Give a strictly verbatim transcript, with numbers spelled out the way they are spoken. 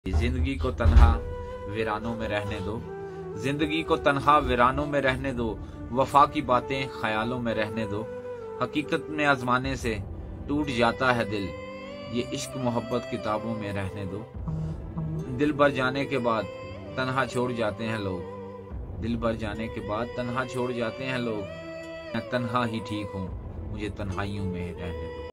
जिंदगी को तन्हा वीरानों में रहने दो, जिंदगी को तन्हा वीरानों में रहने दो, वफा की बातें ख्यालों में रहने दो। हकीकत में आजमाने से टूट जाता है दिल, ये इश्क मोहब्बत किताबों में रहने दो। दिल भर जाने के बाद तन्हा छोड़ जाते हैं लोग, दिल भर जाने के बाद तन्हा छोड़ जाते हैं लोग। मैं तन्हा ही ठीक हूँ, मुझे तन्हाइयों में रहने दो।